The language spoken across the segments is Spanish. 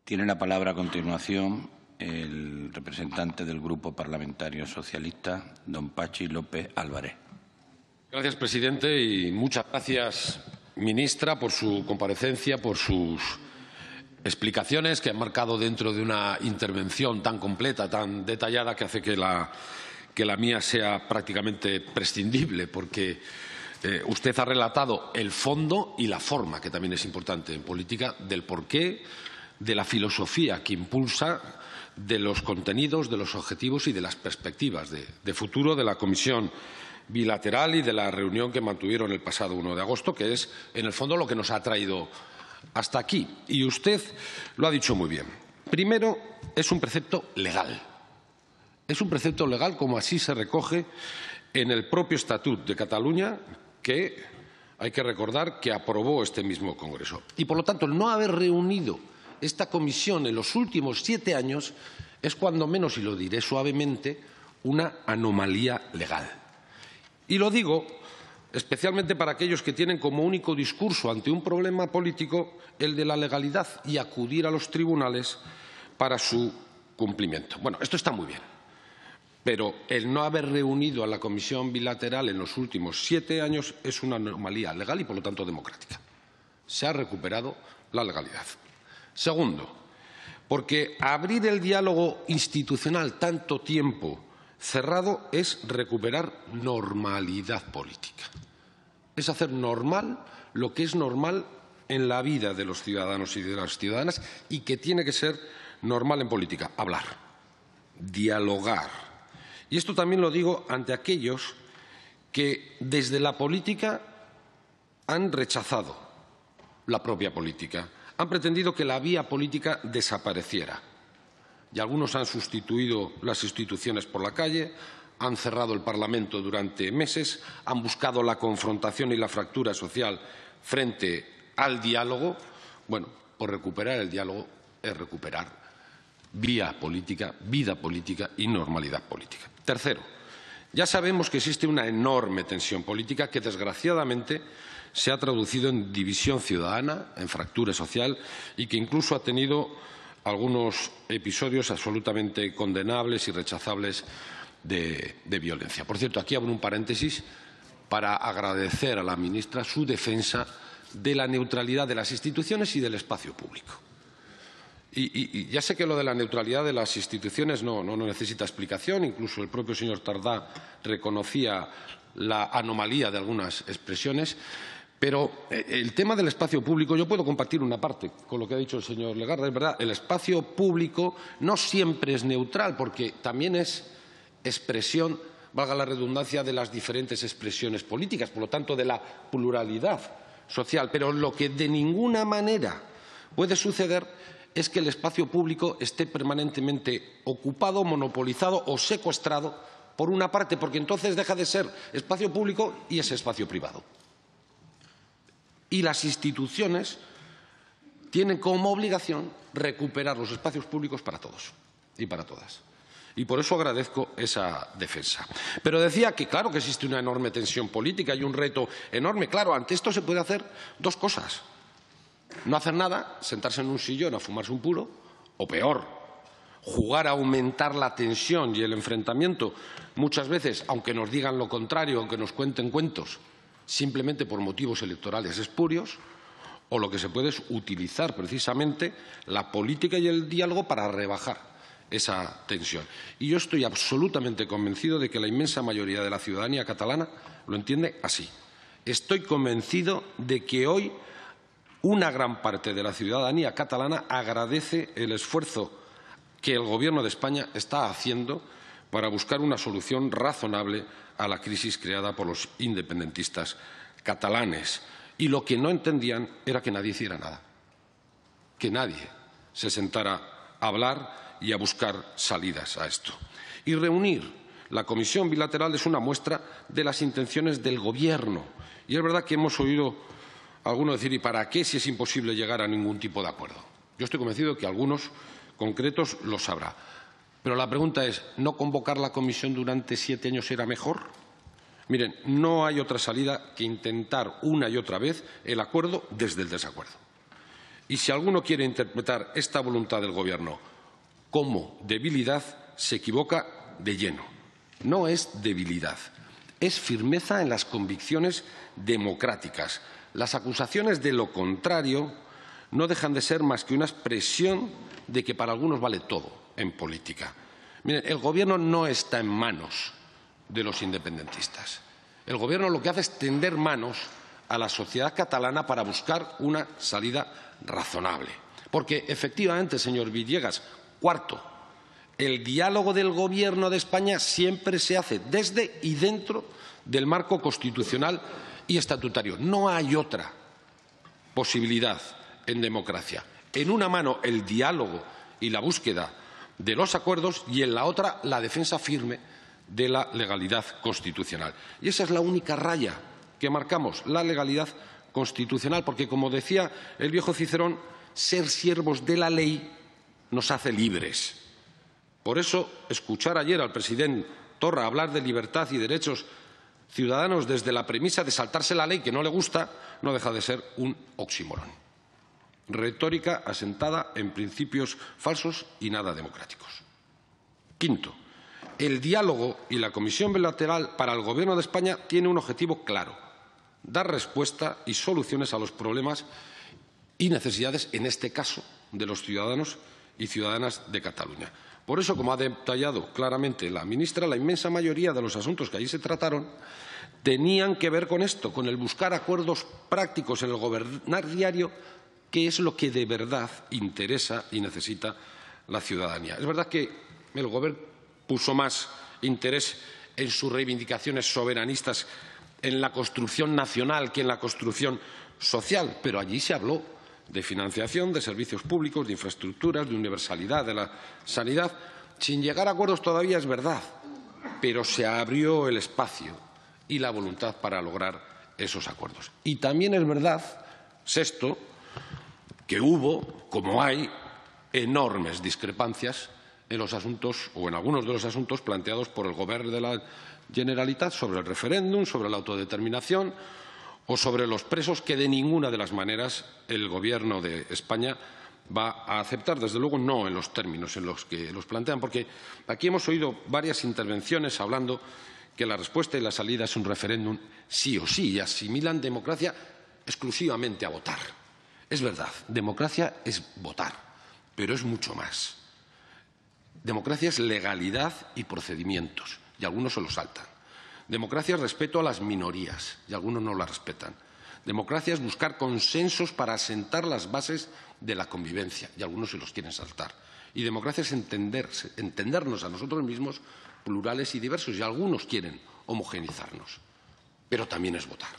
Tiene la palabra a continuación el representante del Grupo Parlamentario Socialista, don Pachi López Álvarez. Gracias, presidente, y muchas gracias, ministra, por su comparecencia, por sus explicaciones que han marcado dentro de una intervención tan completa, tan detallada, que hace que la mía sea prácticamente prescindible, porque usted ha relatado el fondo y la forma, que también es importante en política, del porqué, de la filosofía que impulsa, de los contenidos, de los objetivos y de las perspectivas de futuro de la Comisión Bilateral y de la reunión que mantuvieron el pasado 1 de agosto, que es, en el fondo, lo que nos ha traído hasta aquí. Y usted lo ha dicho muy bien. Primero, es un precepto legal. Es un precepto legal, como así se recoge en el propio Estatut de Cataluña, que hay que recordar que aprobó este mismo Congreso. Y, por lo tanto, el no haber reunido esta comisión en los últimos 7 años es, cuando menos, y lo diré suavemente, una anomalía legal. Y lo digo especialmente para aquellos que tienen como único discurso ante un problema político el de la legalidad y acudir a los tribunales para su cumplimiento. Bueno, esto está muy bien, pero el no haber reunido a la Comisión Bilateral en los últimos 7 años es una anomalía legal y, por lo tanto, democrática. Se ha recuperado la legalidad. Segundo, porque abrir el diálogo institucional tanto tiempo cerrado es recuperar normalidad política. Es hacer normal lo que es normal en la vida de los ciudadanos y de las ciudadanas y que tiene que ser normal en política: hablar, dialogar. Y esto también lo digo ante aquellos que desde la política han rechazado la propia política, han pretendido que la vía política desapareciera. Y algunos han sustituido las instituciones por la calle, han cerrado el Parlamento durante meses, han buscado la confrontación y la fractura social frente al diálogo. Bueno, pues recuperar el diálogo es recuperar vía política, vida política y normalidad política. Tercero, ya sabemos que existe una enorme tensión política que, desgraciadamente, se ha traducido en división ciudadana, en fractura social y que incluso ha tenido algunos episodios absolutamente condenables y rechazables de violencia. Por cierto, aquí abro un paréntesis para agradecer a la ministra su defensa de la neutralidad de las instituciones y del espacio público. Y ya sé que lo de la neutralidad de las instituciones no necesita explicación. Incluso el propio señor Tardá reconocía la anomalía de algunas expresiones. Pero el tema del espacio público, yo puedo compartir una parte con lo que ha dicho el señor Legarda. Es verdad, el espacio público no siempre es neutral, porque también es expresión, valga la redundancia, de las diferentes expresiones políticas, por lo tanto, de la pluralidad social. Pero lo que de ninguna manera puede suceder es que el espacio público esté permanentemente ocupado, monopolizado o secuestrado por una parte, porque entonces deja de ser espacio público y es espacio privado. Y las instituciones tienen como obligación recuperar los espacios públicos para todos y para todas. Y por eso agradezco esa defensa. Pero decía que, claro, que existe una enorme tensión política y un reto enorme. Claro, ante esto se puede hacer dos cosas: no hacer nada, sentarse en un sillón a fumarse un puro, o peor, jugar a aumentar la tensión y el enfrentamiento, muchas veces, aunque nos digan lo contrario, aunque nos cuenten cuentos, simplemente por motivos electorales espurios, o lo que se puede es utilizar precisamente la política y el diálogo para rebajar esa tensión. Y yo estoy absolutamente convencido de que la inmensa mayoría de la ciudadanía catalana lo entiende así. Estoy convencido de que hoy una gran parte de la ciudadanía catalana agradece el esfuerzo que el Gobierno de España está haciendo para buscar una solución razonable a la crisis creada por los independentistas catalanes. Y lo que no entendían era que nadie hiciera nada, que nadie se sentara a hablar y a buscar salidas a esto. Y reunir la Comisión Bilateral es una muestra de las intenciones del Gobierno. Y es verdad que hemos oído a algunos decir: ¿y para qué si es imposible llegar a ningún tipo de acuerdo? Yo estoy convencido de que algunos concretos lo sabrá. Pero la pregunta es: ¿no convocar la comisión durante 7 años era mejor? Miren, no hay otra salida que intentar una y otra vez el acuerdo desde el desacuerdo. Y si alguno quiere interpretar esta voluntad del Gobierno como debilidad, se equivoca de lleno. No es debilidad, es firmeza en las convicciones democráticas. Las acusaciones de lo contrario no dejan de ser más que una expresión de que para algunos vale todo en política. Miren, el Gobierno no está en manos de los independentistas. El Gobierno lo que hace es tender manos a la sociedad catalana para buscar una salida razonable. Porque, efectivamente, señor Villegas, cuarto, el diálogo del Gobierno de España siempre se hace desde y dentro del marco constitucional y estatutario. No hay otra posibilidad en democracia. En una mano el diálogo y la búsqueda de los acuerdos y en la otra la defensa firme de la legalidad constitucional. Y esa es la única raya que marcamos, la legalidad constitucional, porque, como decía el viejo Cicerón, ser siervos de la ley nos hace libres. Por eso, escuchar ayer al presidente Torra hablar de libertad y derechos ciudadanos desde la premisa de saltarse la ley que no le gusta no deja de ser un oxímoron. Retórica asentada en principios falsos y nada democráticos. Quinto, el diálogo y la Comisión Bilateral para el Gobierno de España tiene un objetivo claro: dar respuesta y soluciones a los problemas y necesidades, en este caso, de los ciudadanos y ciudadanas de Cataluña. Por eso, como ha detallado claramente la ministra, la inmensa mayoría de los asuntos que allí se trataron tenían que ver con esto, con el buscar acuerdos prácticos en el gobernar diario, que es lo que de verdad interesa y necesita la ciudadanía. Es verdad que el Gobierno puso más interés en sus reivindicaciones soberanistas en la construcción nacional que en la construcción social, pero allí se habló de financiación, de servicios públicos, de infraestructuras, de universalidad, de la sanidad, sin llegar a acuerdos todavía, es verdad, pero se abrió el espacio y la voluntad para lograr esos acuerdos. Y también es verdad, sexto, que hubo, como hay, enormes discrepancias en los asuntos o en algunos de los asuntos planteados por el Gobierno de la Generalitat sobre el referéndum, sobre la autodeterminación o sobre los presos, que de ninguna de las maneras el Gobierno de España va a aceptar, desde luego no en los términos en los que los plantean, porque aquí hemos oído varias intervenciones hablando que la respuesta y la salida es un referéndum sí o sí, y asimilan democracia exclusivamente a votar. Es verdad, democracia es votar, pero es mucho más. Democracia es legalidad y procedimientos, y algunos se lo saltan. Democracia es respeto a las minorías, y algunos no la respetan. Democracia es buscar consensos para asentar las bases de la convivencia, y algunos se los quieren saltar. Y democracia es entendernos a nosotros mismos plurales y diversos, y algunos quieren homogeneizarnos. Pero también es votar.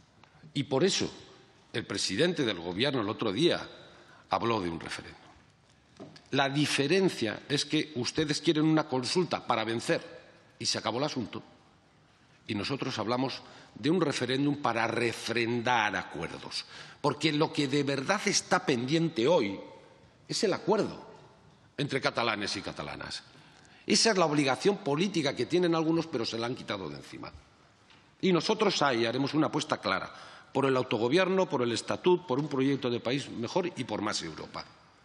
Y por eso el presidente del Gobierno el otro día habló de un referéndum. La diferencia es que ustedes quieren una consulta para vencer y se acabó el asunto. Y nosotros hablamos de un referéndum para refrendar acuerdos. Porque lo que de verdad está pendiente hoy es el acuerdo entre catalanes y catalanas. Esa es la obligación política que tienen algunos, pero se la han quitado de encima. Y nosotros ahí haremos una apuesta clara por el autogobierno, por el estatut, por un proyecto de país mejor y por más Europa.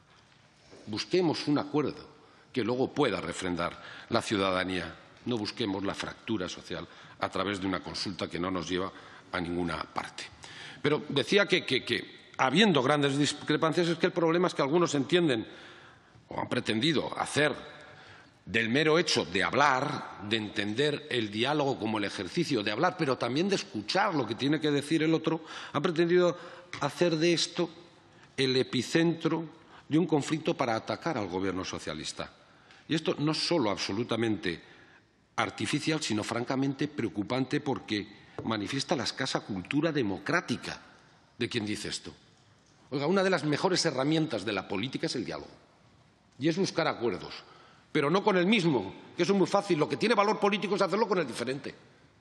Busquemos un acuerdo que luego pueda refrendar la ciudadanía. No busquemos la fractura social a través de una consulta que no nos lleva a ninguna parte. Pero decía que habiendo grandes discrepancias, es que el problema es que algunos entienden o han pretendido hacer del mero hecho de hablar, de entender el diálogo como el ejercicio de hablar, pero también de escuchar lo que tiene que decir el otro, han pretendido hacer de esto el epicentro de un conflicto para atacar al Gobierno socialista. Y esto no es solo absolutamente artificial, sino francamente preocupante, porque manifiesta la escasa cultura democrática de quien dice esto. Oiga, una de las mejores herramientas de la política es el diálogo, y es buscar acuerdos, pero no con el mismo, que eso es muy fácil. Lo que tiene valor político es hacerlo con el diferente.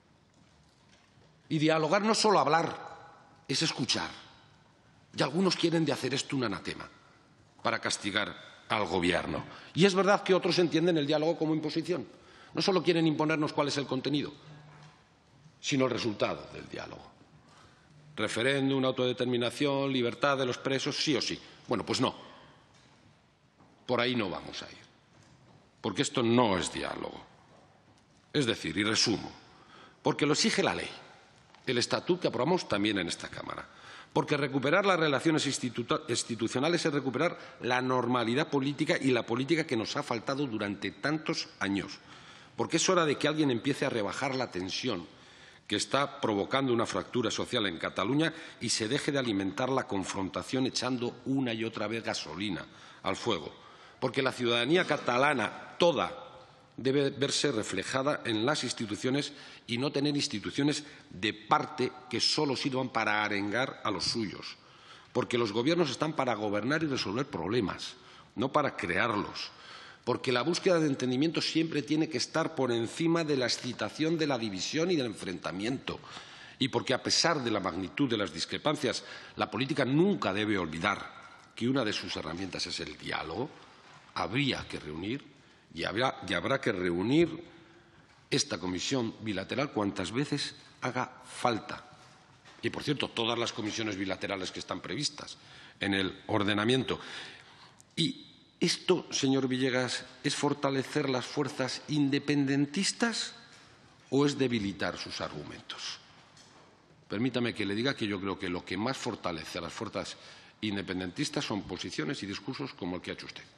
Y dialogar no es solo hablar, es escuchar. Y algunos quieren de hacer esto un anatema para castigar al Gobierno. Y es verdad que otros entienden el diálogo como imposición. No solo quieren imponernos cuál es el contenido, sino el resultado del diálogo. Referéndum, autodeterminación, libertad de los presos, sí o sí. Bueno, pues no. Por ahí no vamos a ir. Porque esto no es diálogo. Es decir, y resumo, porque lo exige la ley, el estatuto que aprobamos también en esta Cámara. Porque recuperar las relaciones institucionales es recuperar la normalidad política y la política que nos ha faltado durante tantos años. Porque es hora de que alguien empiece a rebajar la tensión que está provocando una fractura social en Cataluña y se deje de alimentar la confrontación echando una y otra vez gasolina al fuego. Porque la ciudadanía catalana toda debe verse reflejada en las instituciones y no tener instituciones de parte que solo sirvan para arengar a los suyos. Porque los gobiernos están para gobernar y resolver problemas, no para crearlos. Porque la búsqueda de entendimiento siempre tiene que estar por encima de la excitación de la división y del enfrentamiento. Y porque, a pesar de la magnitud de las discrepancias, la política nunca debe olvidar que una de sus herramientas es el diálogo. Habría que reunir y habrá que reunir esta comisión bilateral cuantas veces haga falta. Y, por cierto, todas las comisiones bilaterales que están previstas en el ordenamiento. Y esto, señor Villegas, ¿es fortalecer las fuerzas independentistas o es debilitar sus argumentos? Permítame que le diga que yo creo que lo que más fortalece a las fuerzas independentistas son posiciones y discursos como el que ha hecho usted.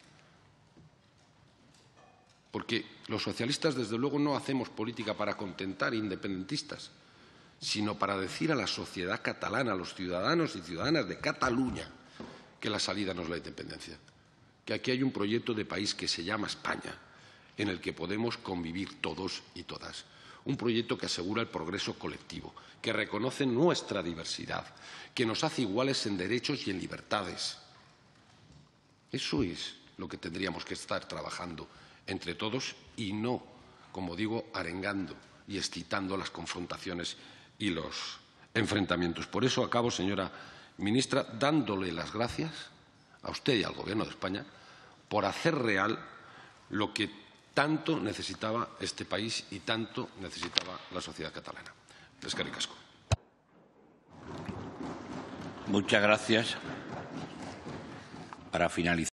Porque los socialistas, desde luego, no hacemos política para contentar independentistas, sino para decir a la sociedad catalana, a los ciudadanos y ciudadanas de Cataluña, que la salida no es la independencia, que aquí hay un proyecto de país que se llama España, en el que podemos convivir todos y todas. Un proyecto que asegura el progreso colectivo, que reconoce nuestra diversidad, que nos hace iguales en derechos y en libertades. Eso es lo que tendríamos que estar trabajando entre todos y no, como digo, arengando y excitando las confrontaciones y los enfrentamientos. Por eso acabo, señora ministra, dándole las gracias a usted y al Gobierno de España por hacer real lo que tanto necesitaba este país y tanto necesitaba la sociedad catalana. Eskerrik asko. Muchas gracias. Para finalizar.